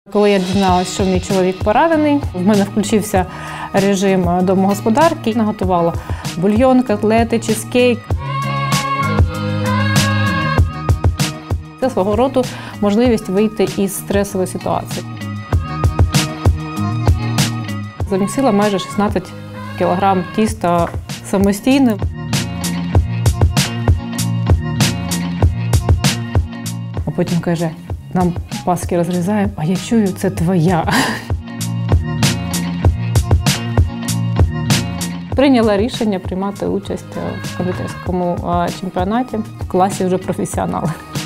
Коли я дізналася, що мій чоловік поранений, в мене включився режим домогосподарки. Наготувала бульйон, котлети, чизкейк. Це свого роду можливість вийти із стресової ситуації. Замісила майже 16 кг тіста самостійно. А потім каже, нам паски розрізаємо, а я чую, це твоя. Прийняла рішення приймати участь в кондитерському чемпіонаті в класі вже професіонали.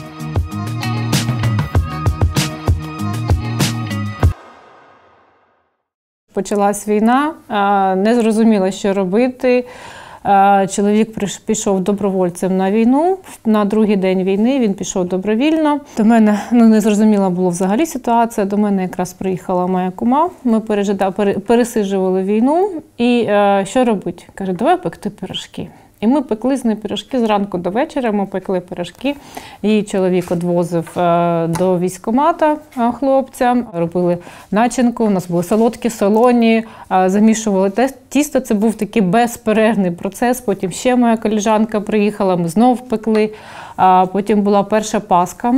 Почалась війна, не зрозуміла, що робити. Чоловік пішов добровольцем на війну. На другий день війни він пішов добровільно. До мене не зрозуміла була взагалі ситуація. До мене якраз приїхала моя кума. Ми пересиджували війну. І що робити? Каже, давай пекти пирожки. І ми пекли з нею пирожки зранку до вечора, ми пекли пирожки. Її чоловік відвозив до військкомата хлопцям, робили начинку, у нас були солодкі, солоні, замішували тісто. Це був такий безперервний процес. Потім ще моя колежанка приїхала, ми знов пекли. Потім була перша Пасха.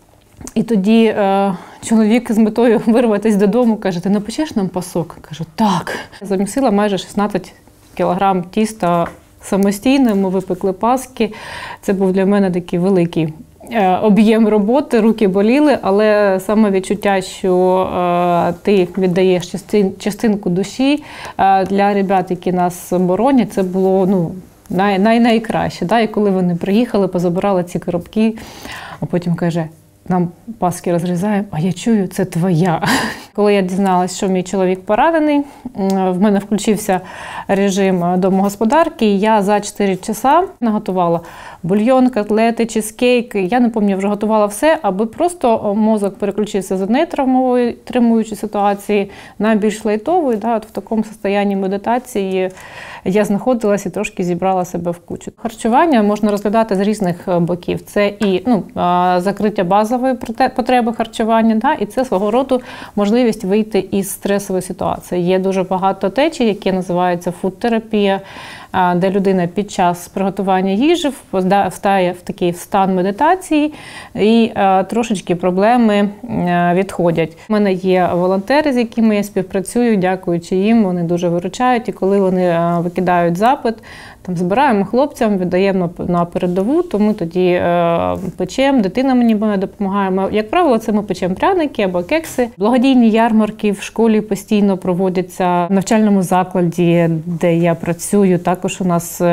І тоді чоловік з метою вирватися додому каже, ти напечеш нам пасок? Кажу, так. Замісила майже 16 кг тіста самостійно, ми випекли паски. Це був для мене такий великий об'єм роботи, руки боліли, але саме відчуття, що ти віддаєш частинку душі для ребят, які нас боронять, це було найкраще. І коли вони приїхали, позабирали ці коробки, а потім каже, нам паски розрізаємо, а я чую, це твоя. Коли я дізналася, що мій чоловік поранений, в мене включився режим домогосподарки, і я за 4 часа наготувала бульйон, котлети, чизкейк. Я не пам'ятаю, вже готувала все, аби просто мозок переключився з однієї травмуючої ситуації на більш лайтову. От в такому стані медитації я знаходилася і трошки зібрала себе в кучу. Харчування можна розглядати з різних боків. Це і закриття базової потреби харчування, і це свого роду можливість вийти із стресової ситуації. Є дуже багато течій, які називаються фуд-терапія, де людина під час приготування їжі встає в такий стан медитації і трошечки проблеми відходять. У мене є волонтери, з якими я співпрацюю, дякуючи їм, вони дуже виручають. І коли вони викидають запит, збираємо хлопцям, віддаємо на передову, то ми тоді печемо, дитина мені допомагає. Як правило, це ми печемо пряники або кекси. Благодійні ярмарки в школі постійно проводяться. В навчальному закладі, де я працюю, також у нас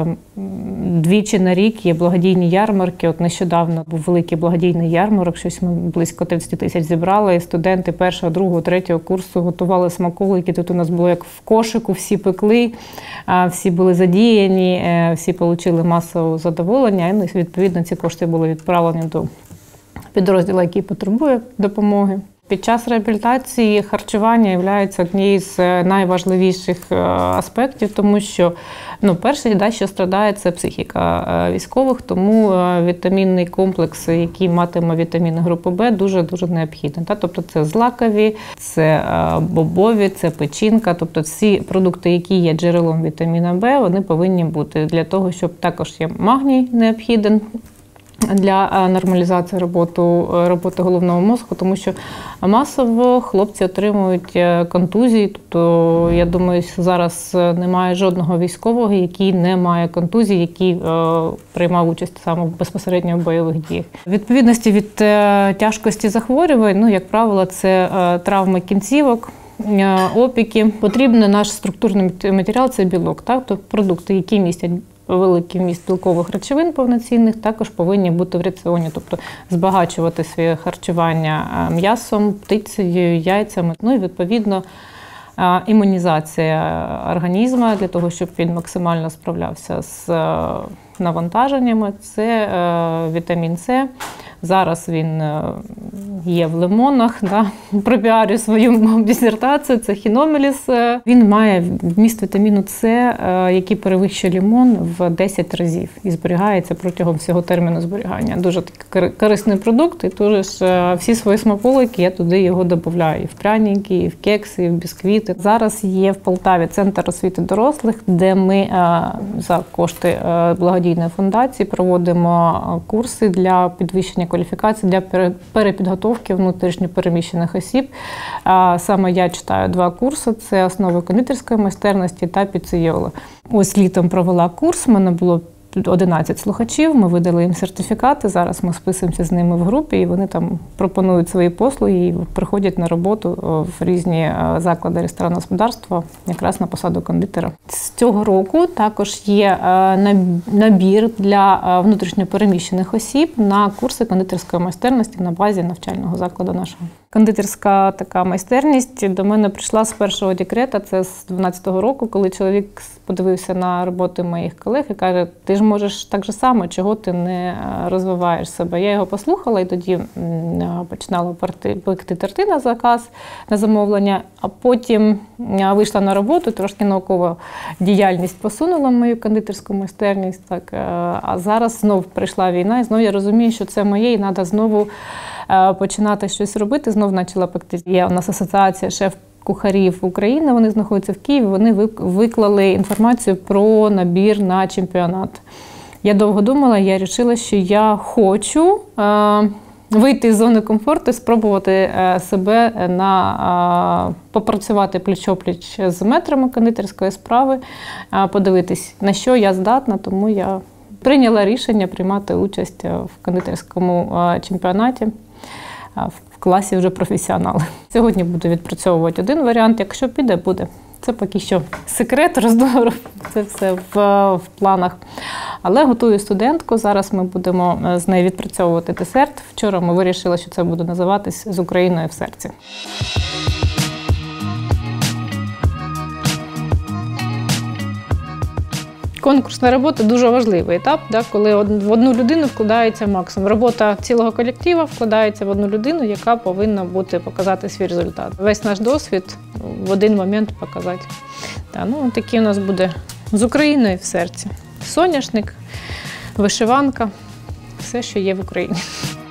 двічі на рік є благодійні ярмарки. От нещодавно був великий благодійний ярмарок, щось ми близько 30 тисяч зібрали. І студенти 1-го, 2-го, 3-го курсу готували смаколики. Тут у нас було як в кошику, всі пекли, всі були задіяні. Всі отримали масове задоволення, і, відповідно, ці кошти були відправлені до підрозділу, який потребує допомоги. Під час реабілітації харчування є однією з найважливіших аспектів, тому що, перше, що страдає, це психіка військових, тому вітамінний комплекс, який матиме вітаміни групи Б, дуже-дуже необхідний. Тобто це злакові, це бобові, це печінка, тобто всі продукти, які є джерелом вітаміна Б, вони повинні бути для того, щоб також є магній необхідний для нормалізації роботи головного мозку, тому що масово хлопці отримують контузії. Тобто, я думаю, зараз немає жодного військового, який не має контузії, який приймав участь саме безпосередньо в бойових діях. В відповідності від тяжкості захворювань, як правило, це травми кінцівок, опіки. Потрібен наш структурний матеріал – це білок. Тобто продукти, які містять великий вміст білкових речовин повноцінних, також повинні бути в раціоні, тобто збагачувати своє харчування м'ясом, птицею, яйцями. І, відповідно, імунізація організму для того, щоб він максимально справлявся з навантаженнями. Це вітамін С, Зараз він є в лимонах, да? Пропіарю свою дисертацію, це хіномеліс. Він має вміст вітаміну С, який перевищує лимон в 10 разів і зберігається протягом всього терміну зберігання. Дуже такий корисний продукт, і теж всі свої смаколики я туди його додаю. І в пряники, і в кекси, і в бісквіти. Зараз є в Полтаві центр освіти дорослих, де ми за кошти благодійної фундації проводимо курси для підвищення кваліфікації, для перепідготовки внутрішньо переміщених осіб. Саме я читаю 2 курси. Це основи кондитерської майстерності та піцейоли. Ось літом провела курс, в мене було 11 слухачів, ми видали їм сертифікати, зараз ми списуємося з ними в групі, і вони там пропонують свої послуги і приходять на роботу в різні заклади ресторанного господарства, якраз на посаду кондитера. З цього року також є набір для внутрішньо переміщених осіб на курси кондитерської майстерності на базі навчального закладу нашого. Кондитерська така майстерність до мене прийшла з першого декрета, це з 12-го року, коли чоловік подивився на роботи моїх колег і каже, ти ж можеш так же само, чого ти не розвиваєш себе. Я його послухала і тоді починала пекти торти на заказ, на замовлення, а потім вийшла на роботу, трошки наукова діяльність посунула мою кондитерську майстерність. Так, а зараз знов прийшла війна, і знов я розумію, що це моє, і треба знову починати щось робити. Знов почала пекти. Є у нас асоціація шеф-кухарів України, вони знаходяться в Києві, вони виклали інформацію про набір на чемпіонат. Я довго думала, я вирішила, що я хочу вийти з зони комфорту, спробувати себе попрацювати пліч-опліч з метрами кондитерської справи, подивитись, на що я здатна, тому я прийняла рішення приймати участь в кондитерському чемпіонаті в класі вже професіонали. Сьогодні буду відпрацьовувати один варіант, якщо піде, буде. Це поки що секрет, роздору, це все в планах. Але готую студентку, зараз ми будемо з нею відпрацьовувати десерт. Вчора ми вирішили, що це буде називатись «З Україною в серці». Конкурсна робота – дуже важливий етап, коли в одну людину вкладається максимум. Робота цілого колективу вкладається в одну людину, яка повинна показати свій результат. Весь наш досвід в один момент показати. Такий у нас буде «З Україною в серці». Соняшник, вишиванка, все, що є в Україні.